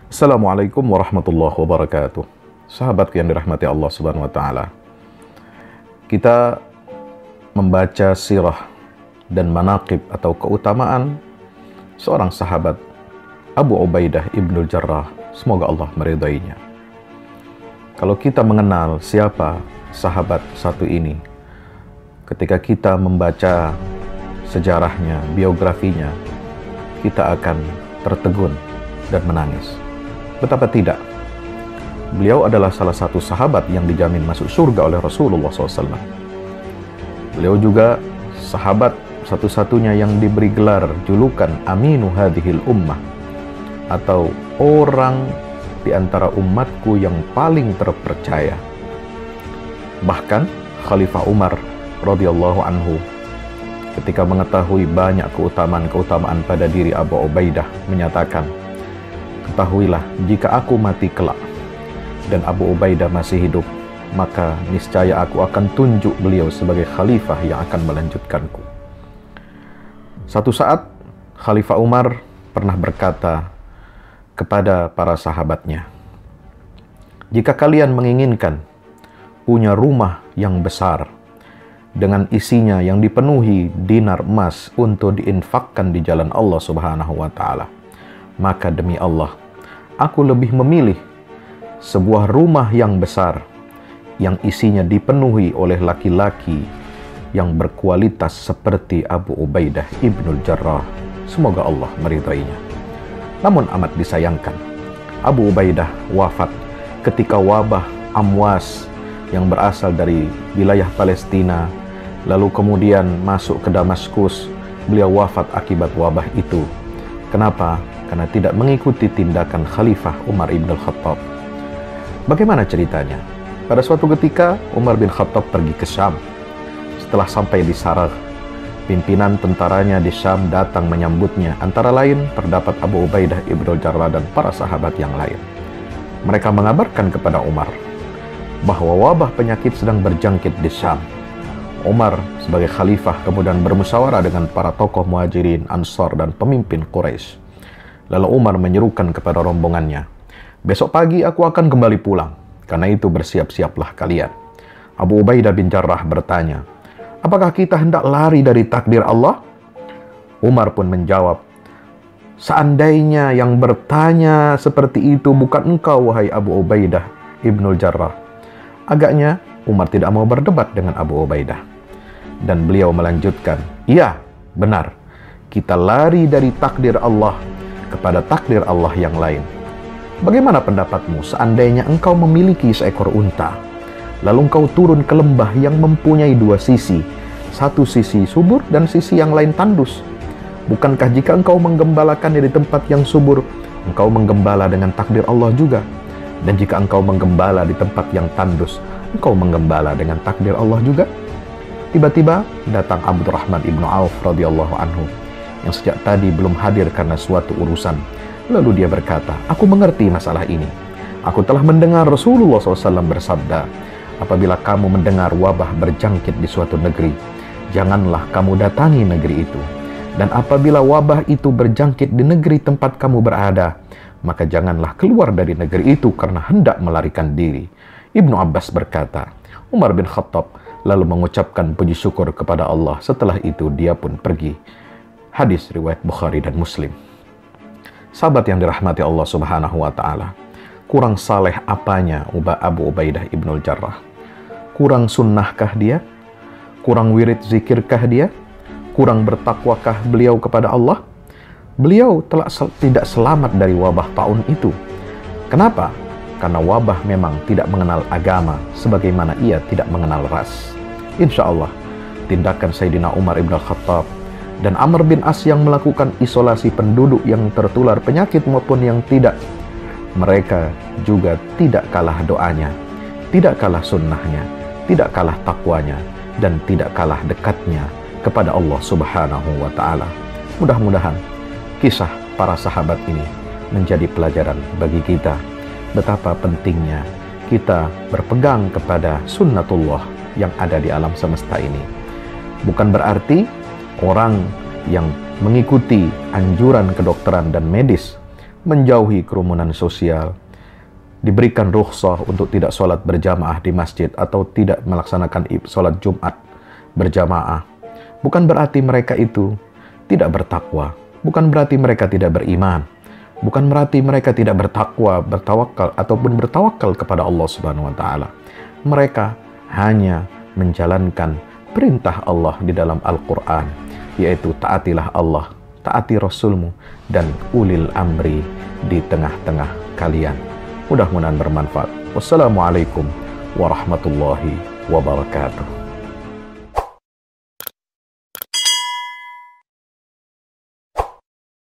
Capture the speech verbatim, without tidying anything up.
Assalamualaikum warahmatullahi wabarakatuh. Sahabat yang dirahmati Allah Subhanahu wa taala. Kita membaca sirah dan manaqib atau keutamaan seorang sahabat Abu Ubaidah ibnul Jarrah, semoga Allah meridainya. Kalau kita mengenal siapa sahabat satu ini, ketika kita membaca sejarahnya, biografinya, kita akan tertegun dan menangis. Betapa tidak, beliau adalah salah satu sahabat yang dijamin masuk surga oleh Rasulullah shallallahu alaihi wasallam. Beliau juga sahabat satu-satunya yang diberi gelar julukan Aminu Hadhil Ummah, atau orang di antara umatku yang paling terpercaya. Bahkan Khalifah Umar radhiyallahu anhu ketika mengetahui banyak keutamaan-keutamaan pada diri Abu Ubaidah menyatakan, ketahuilah, jika aku mati kelak dan Abu Ubaidah masih hidup, maka niscaya aku akan tunjuk beliau sebagai khalifah yang akan melanjutkanku. Satu saat Khalifah Umar pernah berkata kepada para sahabatnya, jika kalian menginginkan punya rumah yang besar dengan isinya yang dipenuhi dinar emas untuk diinfakkan di jalan Allah Subhanahu wa taala, maka demi Allah, aku lebih memilih sebuah rumah yang besar yang isinya dipenuhi oleh laki-laki yang berkualitas seperti Abu Ubaidah ibnul Jarrah, semoga Allah meridainya. Namun amat disayangkan, Abu Ubaidah wafat ketika wabah Amwas yang berasal dari wilayah Palestina lalu kemudian masuk ke Damaskus. Beliau wafat akibat wabah itu. Kenapa? Karena tidak mengikuti tindakan Khalifah Umar ibn al-Khattab. Bagaimana ceritanya? Pada suatu ketika Umar bin Khattab pergi ke Syam. Setelah sampai di Saragh, pimpinan tentaranya di Syam datang menyambutnya. Antara lain terdapat Abu Ubaidah ibnul Jarrah dan para sahabat yang lain. Mereka mengabarkan kepada Umar bahwa wabah penyakit sedang berjangkit di Syam. Umar sebagai khalifah kemudian bermusyawarah dengan para tokoh Muhajirin, Ansar dan pemimpin Quraisy. Lalu Umar menyerukan kepada rombongannya, besok pagi aku akan kembali pulang, karena itu bersiap-siaplah kalian. Abu Ubaidah bin Jarrah bertanya, apakah kita hendak lari dari takdir Allah? Umar pun menjawab, seandainya yang bertanya seperti itu bukan engkau, wahai Abu Ubaidah ibnul Jarrah. Agaknya Umar tidak mau berdebat dengan Abu Ubaidah. Dan beliau melanjutkan, iya, benar, kita lari dari takdir Allah kepada takdir Allah yang lain. Bagaimana pendapatmu seandainya engkau memiliki seekor unta, lalu engkau turun ke lembah yang mempunyai dua sisi, satu sisi subur dan sisi yang lain tandus? Bukankah jika engkau menggembalakannya di tempat yang subur, engkau menggembala dengan takdir Allah juga? Dan jika engkau menggembala di tempat yang tandus, engkau menggembala dengan takdir Allah juga? Tiba-tiba datang Abdurrahman ibnu Auf radhiyallahu anhu yang sejak tadi belum hadir karena suatu urusan. Lalu dia berkata, aku mengerti masalah ini. Aku telah mendengar Rasulullah shallallahu alaihi wasallam bersabda, apabila kamu mendengar wabah berjangkit di suatu negeri, janganlah kamu datangi negeri itu. Dan apabila wabah itu berjangkit di negeri tempat kamu berada, maka janganlah keluar dari negeri itu karena hendak melarikan diri. Ibnu Abbas berkata, Umar bin Khattab lalu mengucapkan puji syukur kepada Allah. Setelah itu dia pun pergi. Hadis riwayat Bukhari dan Muslim. Sahabat yang dirahmati Allah Subhanahu wa taala, kurang saleh apanya Abu Ubaidah ibnul Jarrah? Kurang sunnahkah dia? Kurang wirid zikirkah dia? Kurang bertakwakah beliau kepada Allah? Beliau telah sel tidak selamat dari wabah taun itu. Kenapa? Karena wabah memang tidak mengenal agama sebagaimana ia tidak mengenal ras. Insya Allah, tindakan Sayyidina Umar ibn al-Khattab dan Amr bin As yang melakukan isolasi penduduk yang tertular penyakit maupun yang tidak, mereka juga tidak kalah doanya, tidak kalah sunnahnya, tidak kalah takwanya, dan tidak kalah dekatnya kepada Allah Subhanahu wa ta'ala. Mudah-mudahan kisah para sahabat ini menjadi pelajaran bagi kita betapa pentingnya kita berpegang kepada sunnatullah yang ada di alam semesta ini. Bukan berarti orang yang mengikuti anjuran kedokteran dan medis menjauhi kerumunan sosial, diberikan rukhsah untuk tidak sholat berjamaah di masjid atau tidak melaksanakan sholat Jumat berjamaah, bukan berarti mereka itu tidak bertakwa, bukan berarti mereka tidak beriman, bukan berarti mereka tidak bertakwa, bertawakal, ataupun bertawakal kepada Allah Subhanahu wa Ta'ala. Mereka hanya menjalankan perintah Allah di dalam Al-Quran, yaitu taatilah Allah, taati Rasulmu, dan ulil amri di tengah-tengah kalian. Mudah-mudahan bermanfaat. Wassalamualaikum warahmatullahi wabarakatuh.